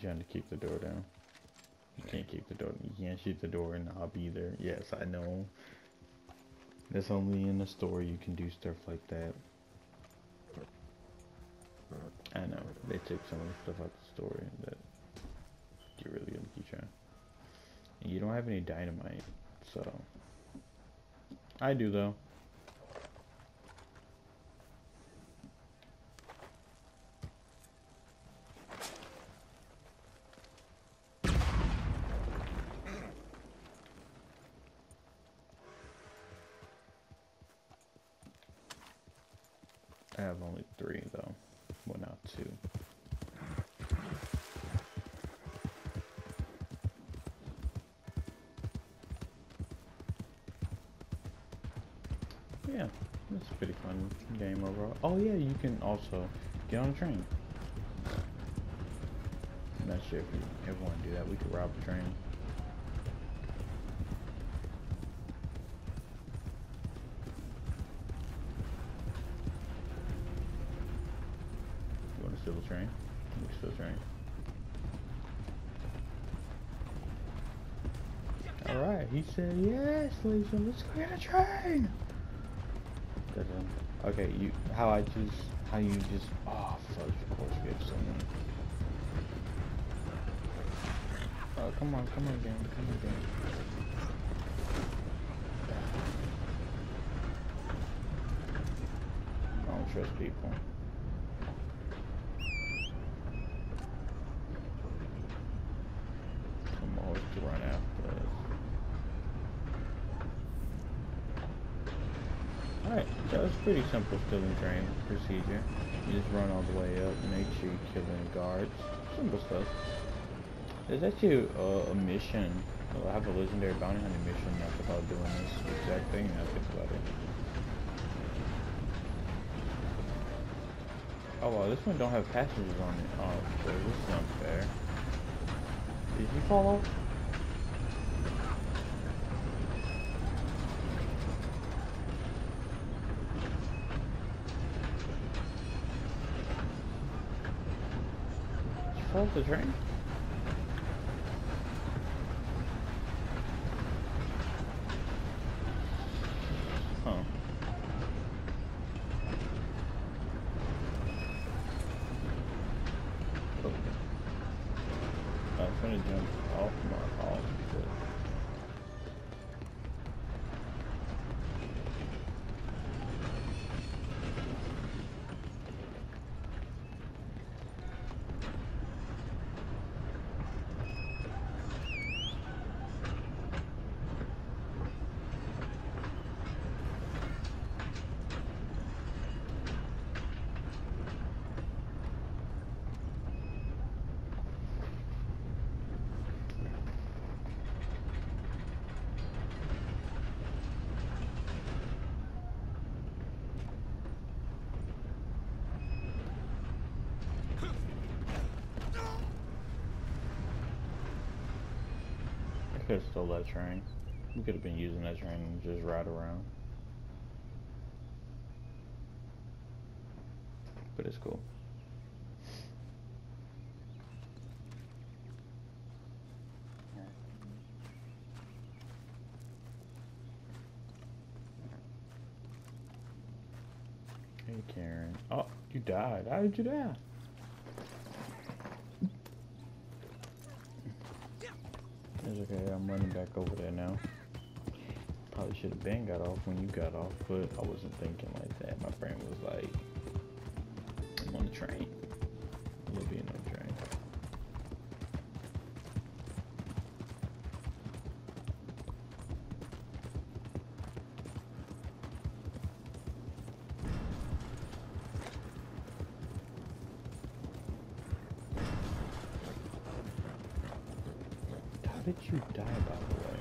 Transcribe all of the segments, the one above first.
trying to keep the door down. You can't keep the door. You can't shoot the door knob either. Yes, I know. That's only in the story you can do stuff like that. I know. They took some of the stuff out the story that you really gonna keep trying. And you don't have any dynamite, so I do though. I have only 3 though. Well, not 2. Yeah, it's a pretty fun game overall. Oh yeah, you can also get on a train. I'm not sure if you ever want to do that. We could rob a train. You want to steal a train? We can steal a train. Alright, he said yes, Lisa, let's go get a train! Okay, how you just, oh, fudge, of course we have someone. Oh, come on, game, game. I don't trust people. Some always to run after us. Alright, so it's pretty simple stealing train procedure. You just run all the way up, make sure you kill any guards. Simple stuff. There's actually a mission. I have a legendary bounty hunting mission that's about doing this exact thing. I think about it. Oh well, this one don't have passengers on it. Oh, so this is unfair. Did you fall off? Did you fall off the train? I'm gonna jump off my off, but I could have stole that train. We could have been using that train and just ride around. But it's cool. Hey Karen. Oh, you died. How did you die? It's okay, I'm running back over there now. Probably should have been got off when you got off, but I wasn't thinking like that. My brain was like, I'm on the train. We'll be on the train. How did you die, by the way?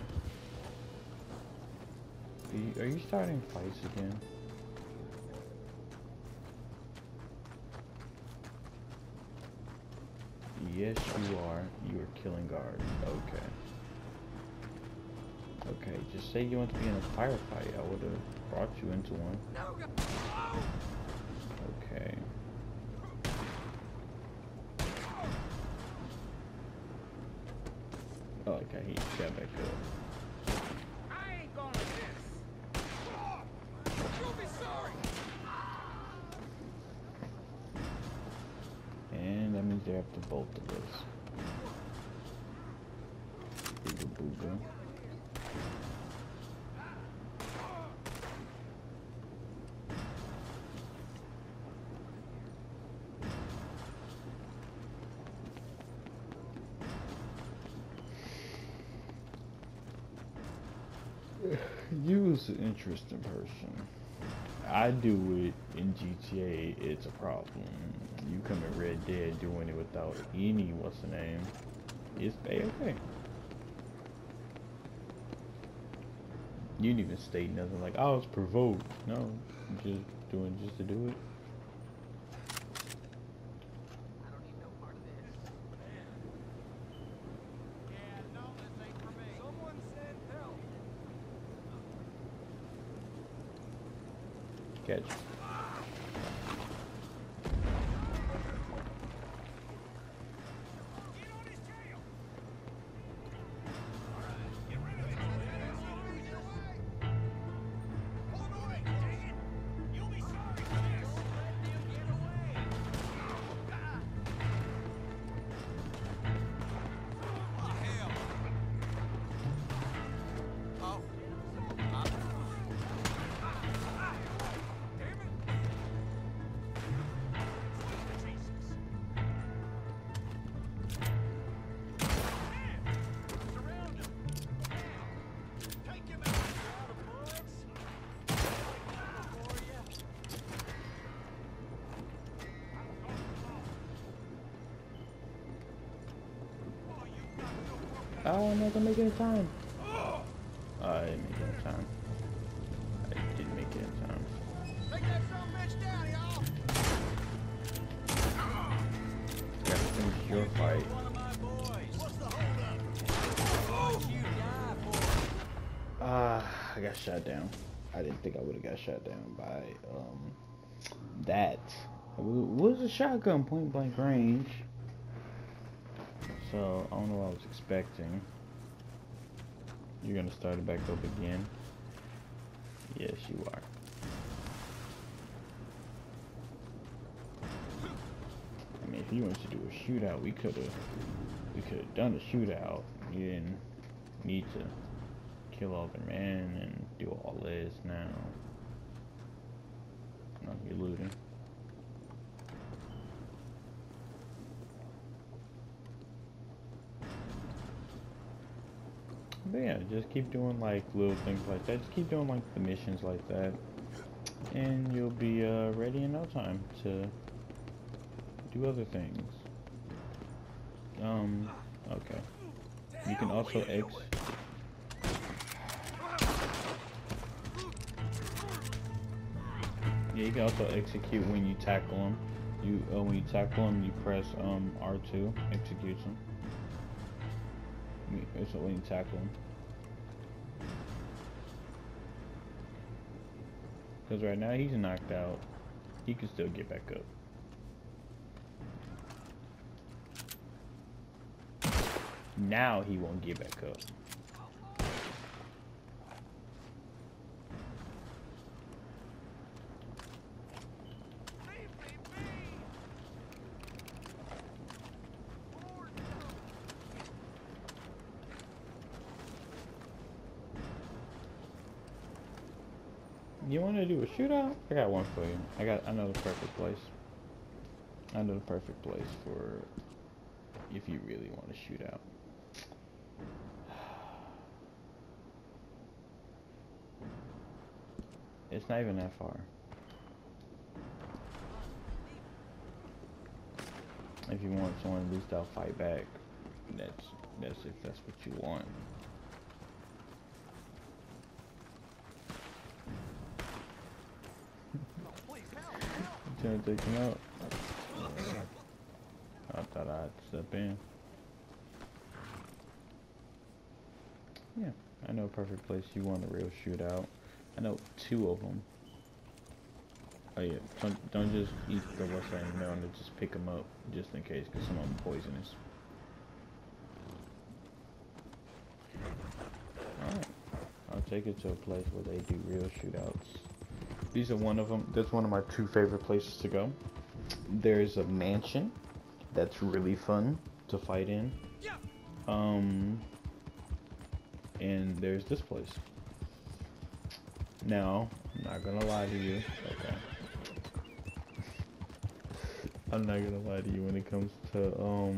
Are you starting fights again? Yes, you are. You are killing guards. Okay. Okay, just say you want to be in a firefight. I would have brought you into one. Okay. Oh, okay, he got back up. I ain't going like this. You'll be sorry. And that means they're up to both of us. Booga booga. You was an interesting person. I do it in GTA, it's a problem. You come in Red Dead doing it without any what's the name. It's okay. You didn't even state nothing like I was provoked. No, just doing just to do it. I don't need no part of this. Yeah, no, this ain't for me. Someone said help. Catch. Oh, I'm not gonna make it in time. I didn't make it in time. I didn't make it in time. Take that son of a bitch down, y'all. Gotta finish your fight. One of my boys. What's the hold up? You die for. I got shot down. I didn't think I would have got shot down by that. It was a shotgun point blank range. So I don't know what I was expecting. You're gonna start it back up again. Yes, you are. I mean, if you wanted to do a shootout, we could have done a shootout. You didn't need to kill all the men and do all this now. No, you're looting. But yeah, just keep doing like little things like that. Just keep doing like the missions like that, and you'll be ready in no time to do other things. Okay. You can also yeah, you can also execute when you tackle them. When you tackle them, you press R2, executes them. So when you tackle him. Because right now he's knocked out. He can still get back up. Now he won't get back up. You want to do a shootout? I got one for you. I know the perfect place. I know the perfect place for if you really want to shoot out. It's not even that far. If you want someone, at least I'll fight back. That's if that's what you want. Trying to take him out. I thought I'd step in. Yeah, I know a perfect place you want a real shootout. I know 2 of them. Oh yeah, don't just eat the what's that in there, and just pick them up just in case, because some of them poisonous. take it to a place where they do real shootouts. These are one of them. That's one of my two favorite places to go. There's a mansion that's really fun to fight in. And there's this place. Now, I'm not gonna lie to you. Okay. I'm not gonna lie to you when it comes to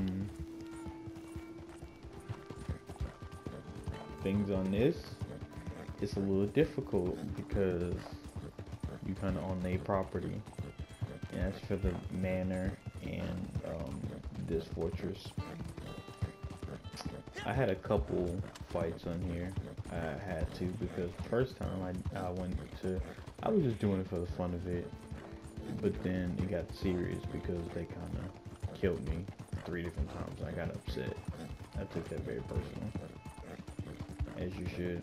things on this. It's a little difficult because you kind of own their property. And that's for the manor and this fortress. I had a couple fights on here. I had to because the first time I went to, I was just doing it for the fun of it. But then it got serious because they kind of killed me 3 different times. I got upset. I took that very personal, as you should.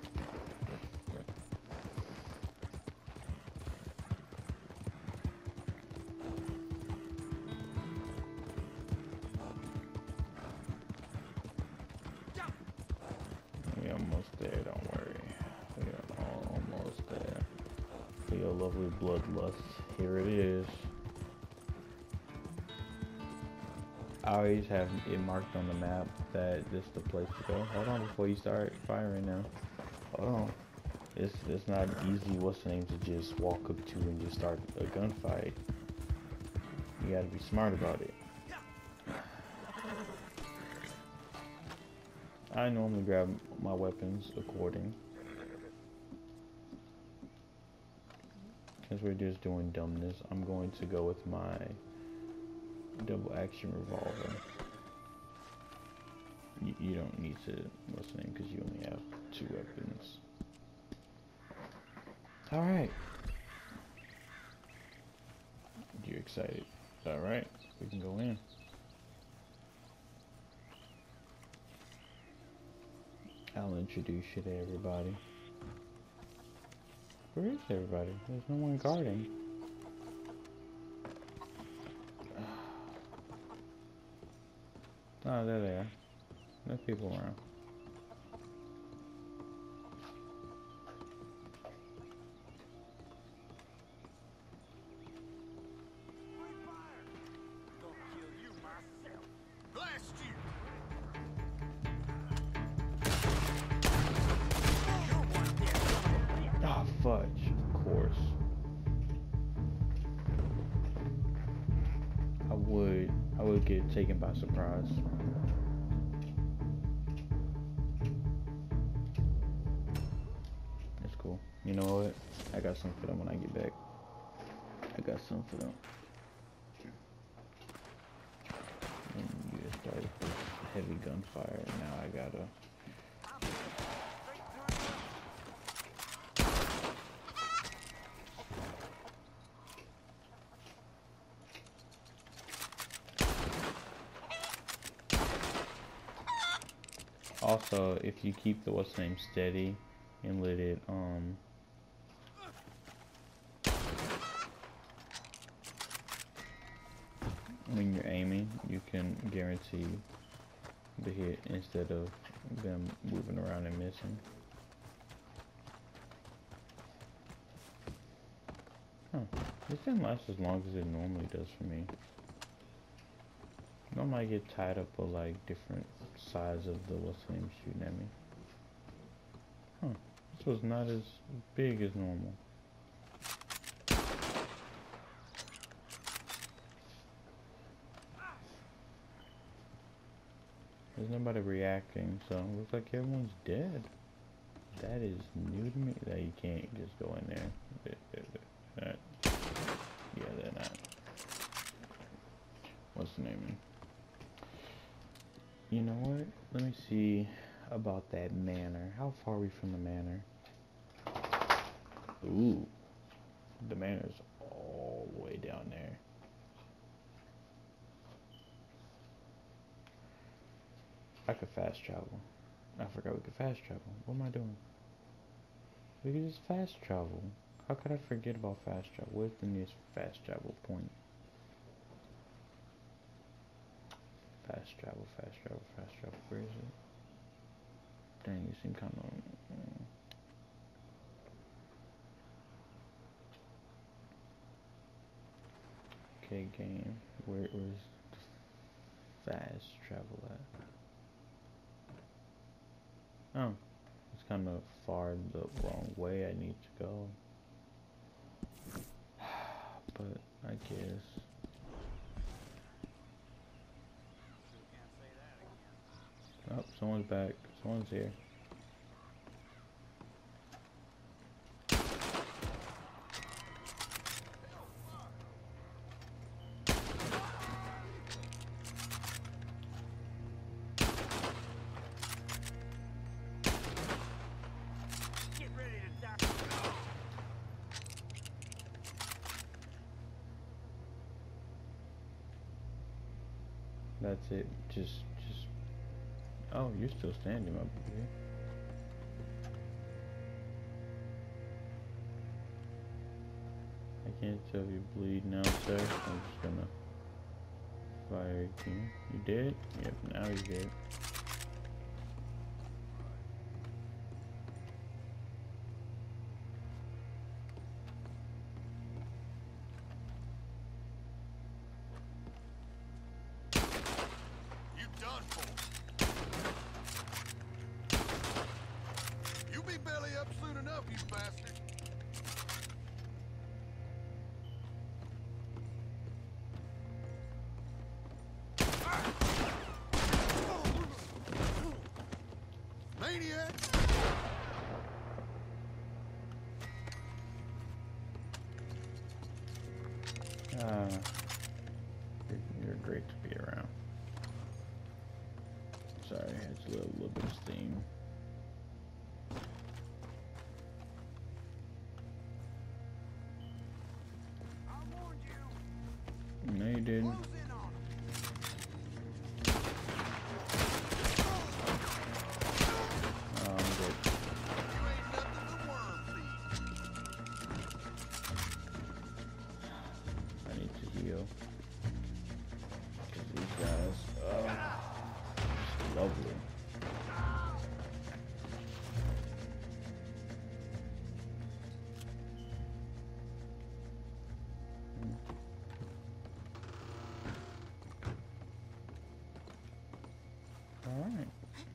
We're almost there, don't worry. We are almost there. For your lovely bloodlust, here it is. I always have it marked on the map that this is the place to go. Hold on before you start firing now. Hold on. It's not easy, what's the name, to just walk up to and just start a gunfight. You gotta be smart about it. I normally grab my weapons according. Since we're just doing dumbness, I'm going to go with my double action revolver. You don't need to, what's the name, because you only have 2 weapons. Alright. You excited? Alright, we can go in. I'll introduce you to everybody. Where is everybody? There's no one guarding. Oh, there they are. There's people around. Oh, fudge. Of course. I would get taken by surprise. That's cool. You know what? I got something for them when I get back. I got something for them. And you just started this heavy gunfire. Now I gotta. Also, if you keep the what's name steady and let it when you're aiming, you can guarantee the hit instead of them moving around and missing. Huh. This didn't last as long as it normally does for me. Normally I get tied up with like different sides of the what's name shooting at me. Huh. This was not as big as normal. There's nobody reacting, so it looks like everyone's dead. That is new to me. That you can't just go in there. Yeah, they're not. What's the name? You know what? Let me see about that manor. How far are we from the manor? Ooh. The manor's all the way down there. I could fast travel. I forgot we could fast travel. What am I doing? We could just fast travel. How could I forget about fast travel? Where's the nearest fast travel point? Fast travel, fast travel, fast travel. Where is it? Dang, you seem kind of... Okay, game. Where's the fast travel at? Oh, it's kind of far the wrong way I need to go. But I guess. Oh, someone's back. Someone's here. Get ready to die. That's it. Just. Oh, you're still standing, my baby. I can't tell if you bleed now, sir. I'm just gonna fire again. You dead? Yep, now you're dead. You done for. You be belly up soon enough, you bastard. Maniac! Ah, you're great to be around. Sorry, it's a little bit of steam. I warned you. No, you didn't. Close in on 'em. Oh, I'm good. You ain't nothing but worm feed. I need to heal. Because these guys, just lovely. Alright.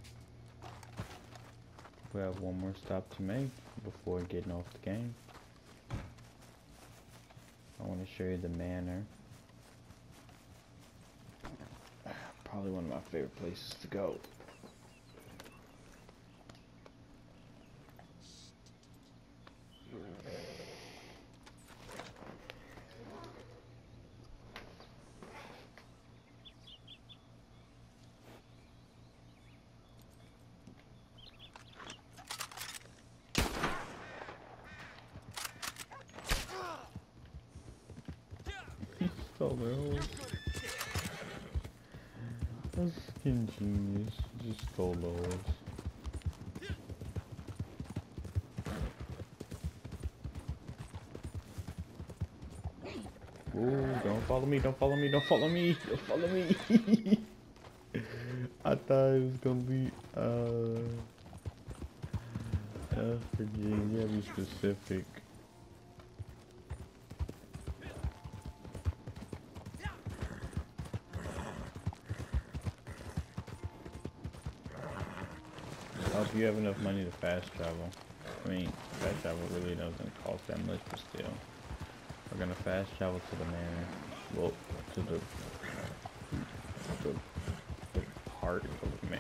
We have one more stop to make before getting off the game. I want to show you the manor. Probably one of my favorite places to go. So little. That's fucking genius. Just stole those. Ooh, don't follow me, don't follow me, don't follow me, don't follow me. I thought it was gonna be, Virginia, be specific. I hope you have enough money to fast travel. I mean, fast travel really doesn't cost that much, but still. We're gonna fast travel to the manor. Well, to the heart of the manor.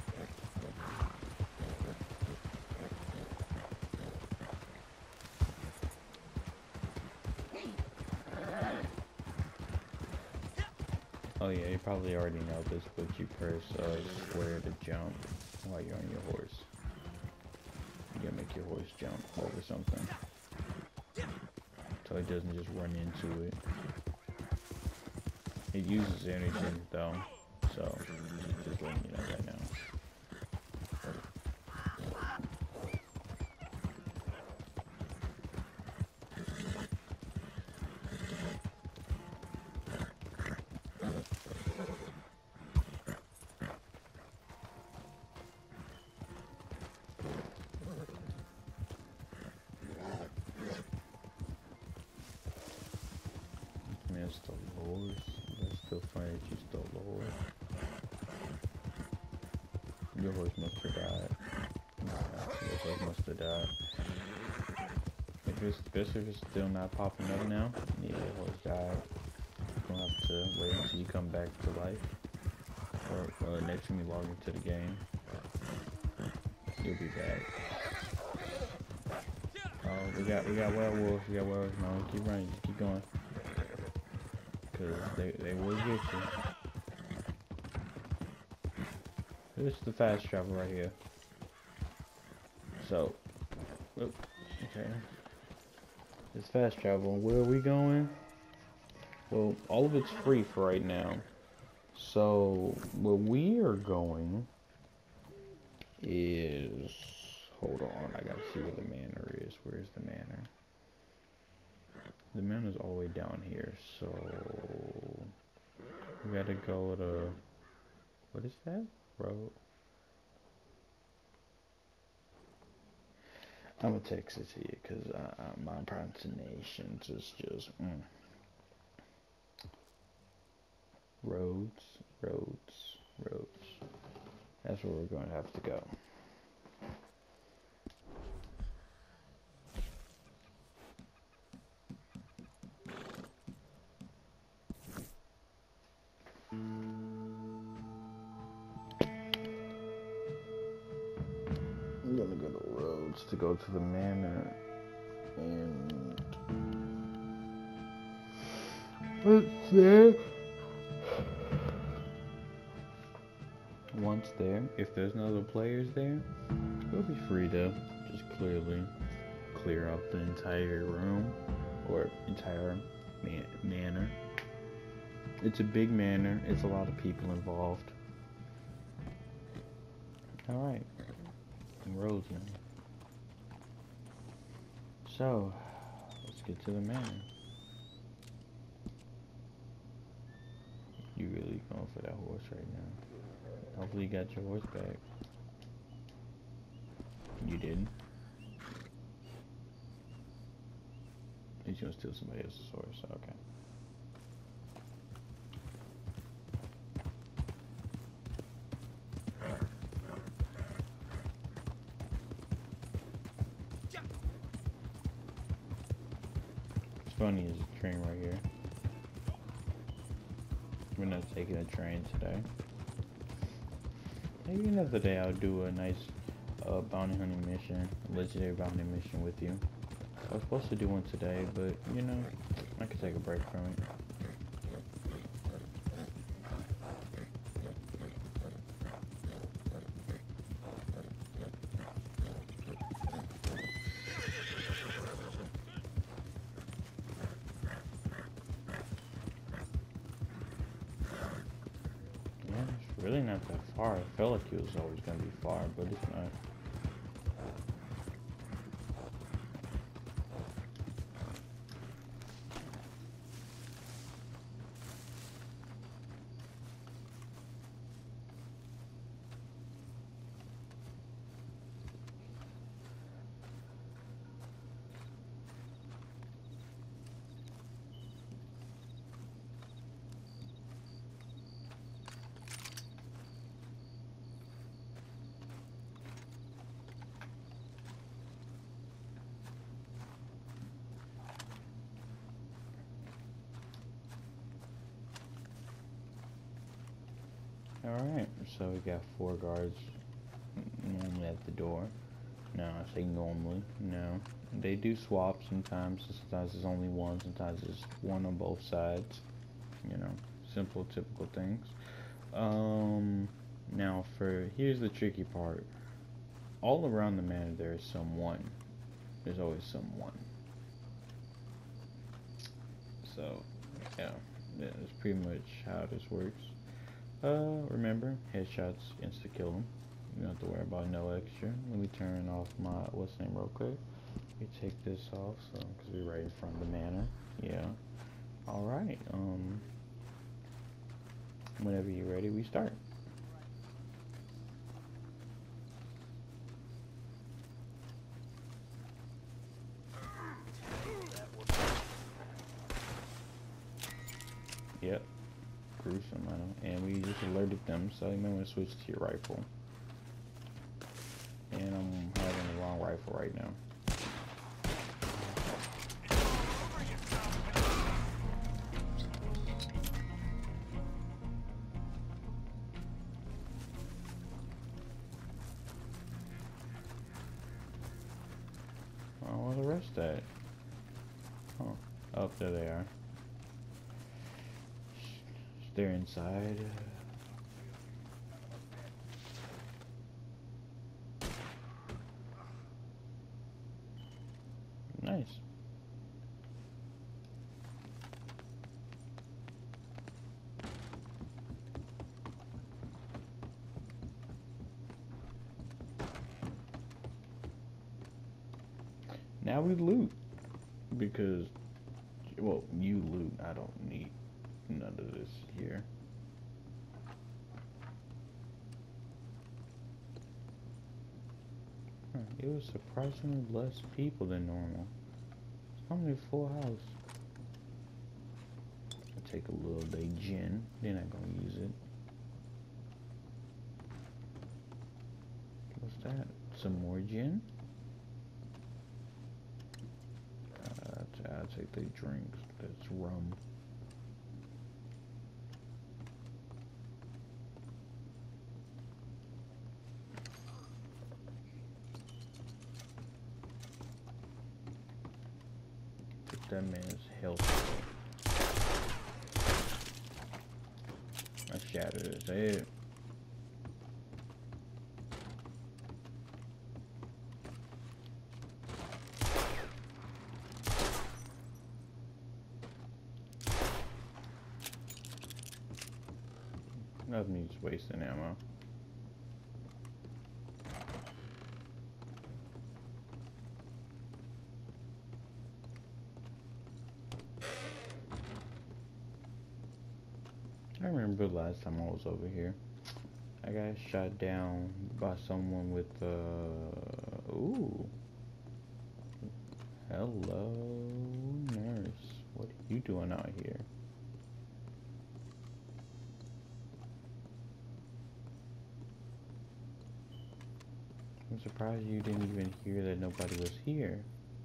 Oh yeah, you probably already know this, but you press square to jump while you're on your horse. You gotta make your horse jump over something, so it doesn't just run into it. It uses energy though, so just letting you know right now. stole Lord's. That's still funny that you stole Lord. Your horse must have died. Nah, your horse must have died. Especially if it's still not popping up now. Yeah, your horse died. You're gonna have to wait until you come back to life. Or next time you log into the game. You'll be back. Oh, we got werewolves. We got werewolves. No, keep running. Just keep going. Cause they will get you. This is the fast travel right here. So, okay. It's fast travel. Where are we going? Well, all of it's free for right now. So, where we are going is... Hold on, I gotta see where the manor is. Where's the manor? The manor's all the way down here, so... We gotta go to... What is that? Road? I'm gonna text it to you, because my pronunciations is just... Roads. That's where we're going to have to go. I'm gonna go to Roads to go to the manor, and let's see. Once there, if there's no other players there, we'll be free to just clear out the entire room or entire manor. It's a big manor. It's a lot of people involved. All right. Roads now. So, let's get to the manor. You really going for that horse right now? Hopefully you got your horse back. You didn't. He's gonna steal somebody else's horse. Okay. Funny is a train right here. We're not taking a train today. Maybe another day I'll do a nice bounty hunting mission, a legendary bounty mission with you. I was supposed to do one today, but you know, I could take a break from it. Really not that far. I felt like it was always going to be far, but it's not. Alright, so we got 4 guards normally at the door. No, I say normally, no. They do swap sometimes there's only one, sometimes there's one on both sides. You know, simple, typical things. Now here's the tricky part. All around the manor there is someone. There's always someone. So, yeah, that's pretty much how this works. Remember, headshots insta-kill them. You don't have to worry about no extra. Let me turn off my what's name real quick. We take this off, so because we're right in front of the manor. Yeah. All right. Whenever you're ready, we start. Yep. Gruesome, I know. And we just alerted them, so you may want to switch to your rifle. And I'm having the wrong rifle right now. Oh, where's the rest at? Oh, oh, there they are. They're inside. Nice. Now we loot. Because, well, you loot. I don't need none of this here. Huh, it was surprisingly less people than normal. It's only full house. I'll take a little day gin. They're not gonna use it. What's that? Some more gin? I'll take the drinks. That's rum. That man's health. I shattered his head. Nothing needs wasting ammo. I remember the last time I was over here. I got shot down by someone with ooh. Hello, nurse. What are you doing out here? I'm surprised you didn't even hear that nobody was here.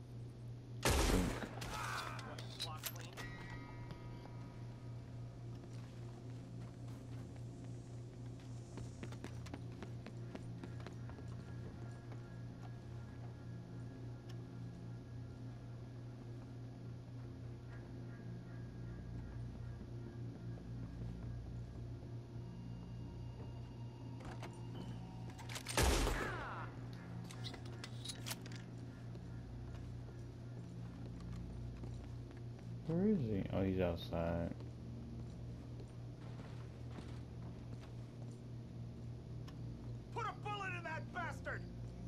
Where is he? Oh, he's outside. Put a bullet in that bastard!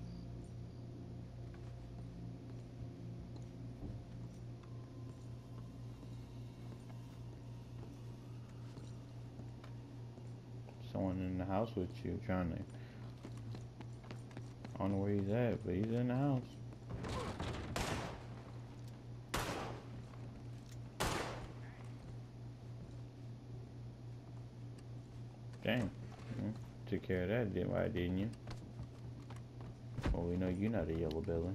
Someone in the house with you trying to... I don't know where he's at, but he's in the house. Dang. Took care of that, didn't you? Well, we know you're not a yellow belly.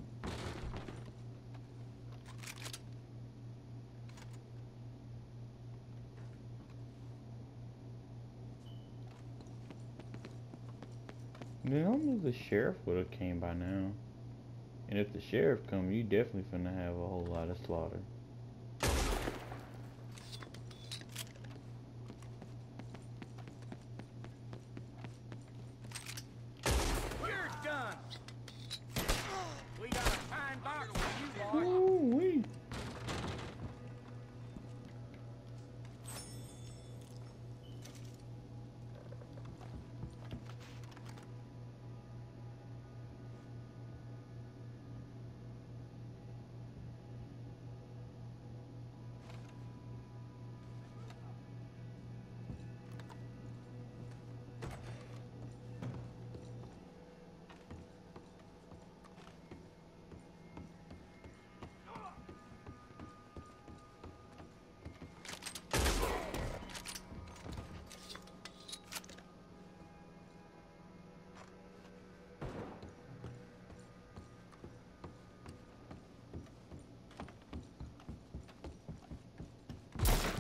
Normally the sheriff would have came by now. And if the sheriff come, you definitely finna have a whole lot of slaughter.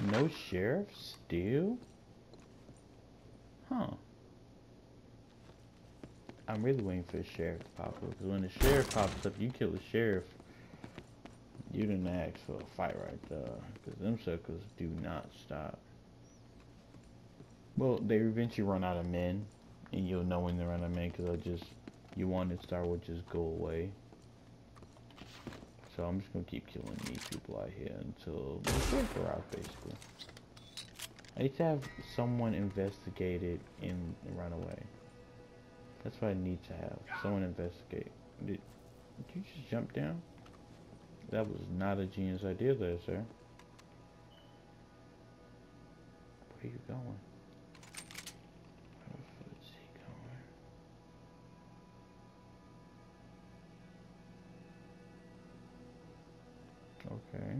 No sheriff still? Huh. I'm really waiting for the sheriff to pop up, because when the sheriff pops up, you kill the sheriff. You didn't ask for a fight right there, because them suckers do not stop. Well, they eventually run out of men, and you'll know when they run out of men, because you wanted Star Wars just go away. So I'm just gonna keep killing these people out here until the sheriff arrives, basically. I need to have someone investigate it and run away. That's what I need to have. Someone investigate. Did you just jump down? That was not a genius idea there, sir. Where are you going? Where the fuck is he going? Okay.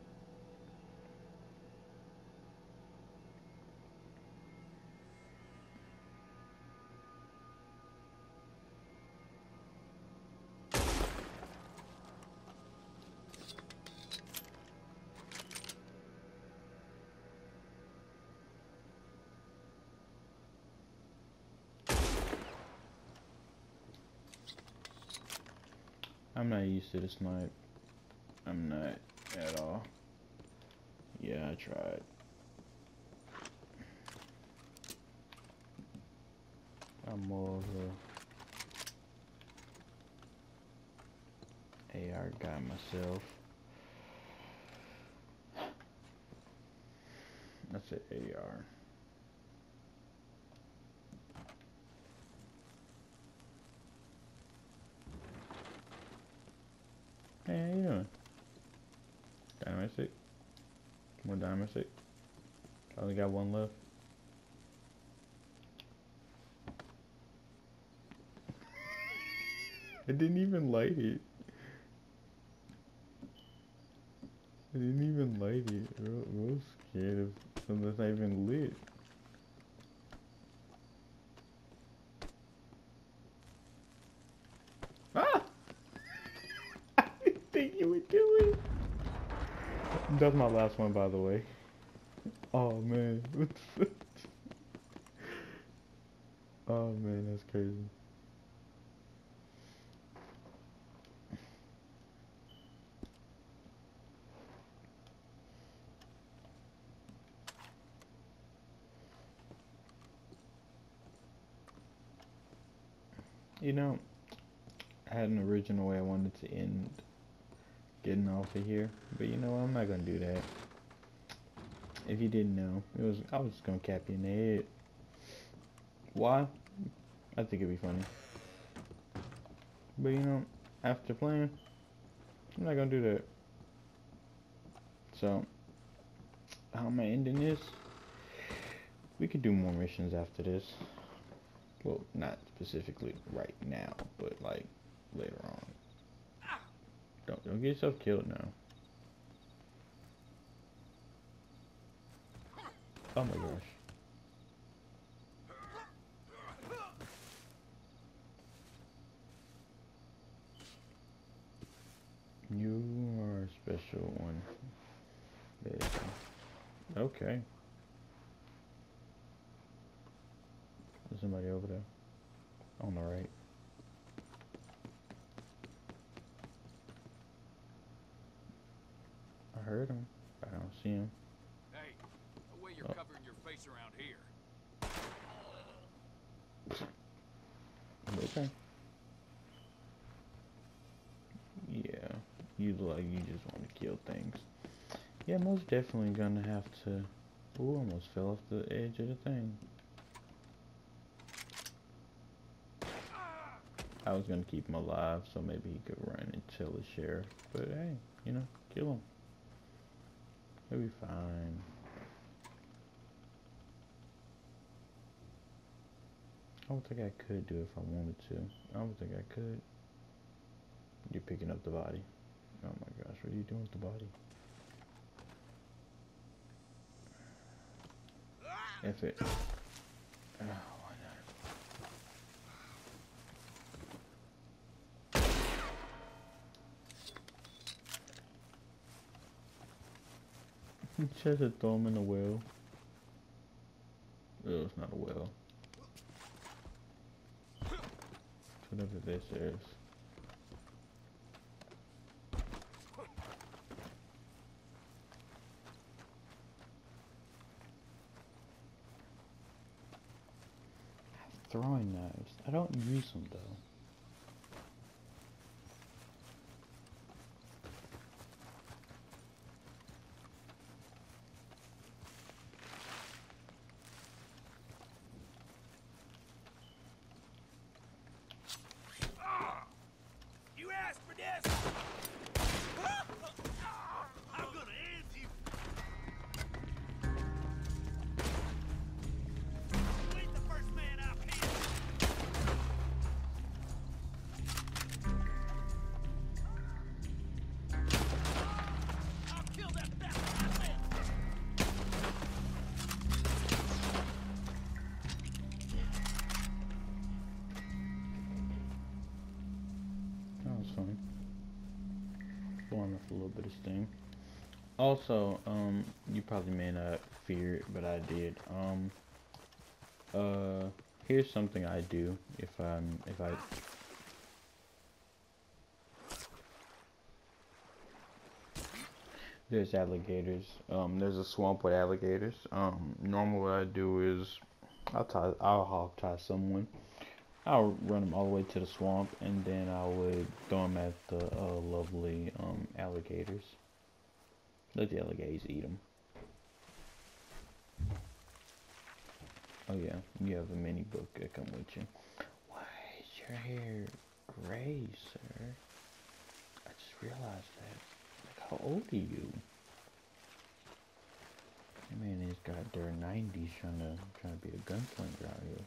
I'm not used to the snipe. I'm not at all. Yeah, I tried. I'm more of a AR guy myself. That's an AR. Hey, how you doing? Dynamite stick? More dynamite stick? I only got one left. I didn't even light it. I didn't even light it. I was scared of something that's not even lit. Ah! I didn't think you would do it. That's my last one, by the way. Oh man. What the fuck? Oh man, that's crazy. You know, I had an original way I wanted to end getting off of here, but you know what, I'm not gonna do that. If you didn't know, I was just gonna cap you in the head. Why? I think it'd be funny. But you know, after playing, I'm not gonna do that. So, how am I ending this? We could do more missions after this. Well, not specifically right now, but like later on. Don't get yourself killed now. Oh my gosh. You are a special one. There. Okay. There's somebody over there. On the right. I heard him. I don't see him. Hey, the way you're covering your face around here. Okay. Yeah. You look like you just want to kill things. Yeah, most definitely gonna have to... Ooh, almost fell off the edge of the thing. I was gonna keep him alive, so maybe he could run and tell the sheriff. But hey, you know, kill him. He'll be fine. I don't think I could do it if I wanted to. I don't think I could. You're picking up the body. Oh my gosh, what are you doing with the body? F it. Oh, why not? Just to throw him in the well. Oh, it's not a well. Whatever this is. Throwing knives. I don't use them though. You asked for this! I'm gonna end you! You ain't the first man I've hit! I'll kill that bastard myself! That was fun. Blowing off a little bit of steam. Also, you probably may not fear it, but I did. Here's something I do if I there's alligators. There's a swamp with alligators. Normally what I do is I'll hog tie someone. I'll run them all the way to the swamp, and then I would throw them at the lovely alligators. Let the alligators eat them. Oh yeah, you have a mini book that come with you. Why is your hair gray, sir? I just realized that. Like, how old are you? That man has got their 90s trying to be a gunslinger out here.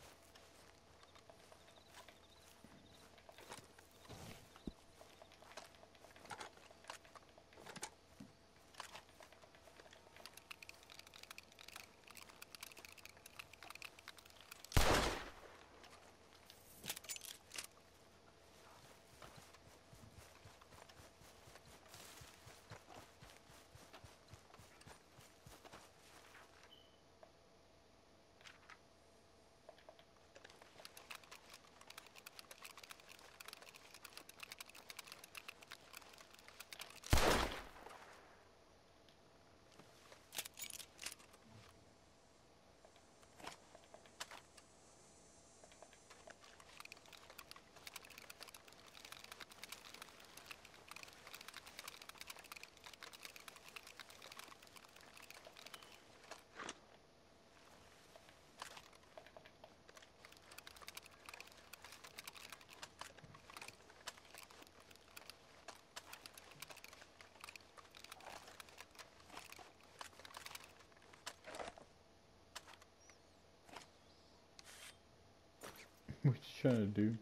What you trying to do?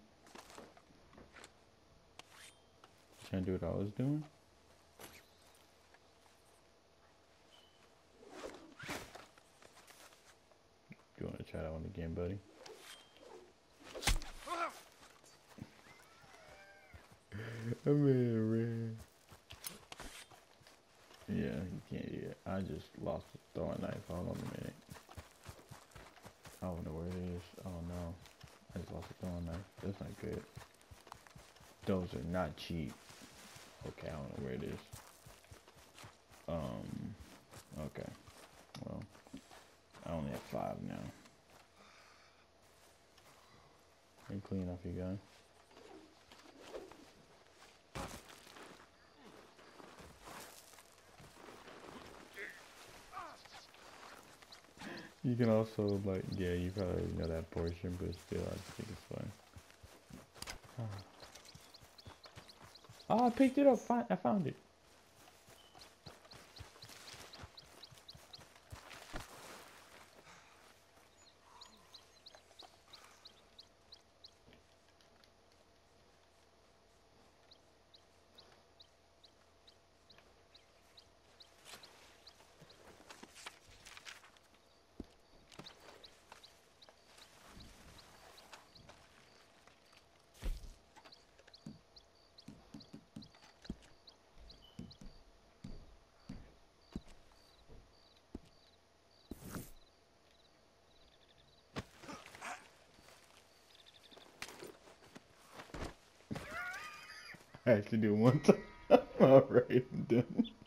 Trying to do what I was doing? You want to try that one again, buddy? I mean, man. Yeah, you can't. Yeah, I just lost the throwing knife. Hold on a minute. I don't know where it is. Oh no. I just lost the throwing knife. That's not good. Those are not cheap. Okay, I don't know where it is. Okay. Well, I only have 5 now. Can you clean off your gun? You can also, like, yeah, you probably know that portion, but still, I just think it's fun. Oh, I picked it up. I found it. I actually do it one time. Alright, I'm done.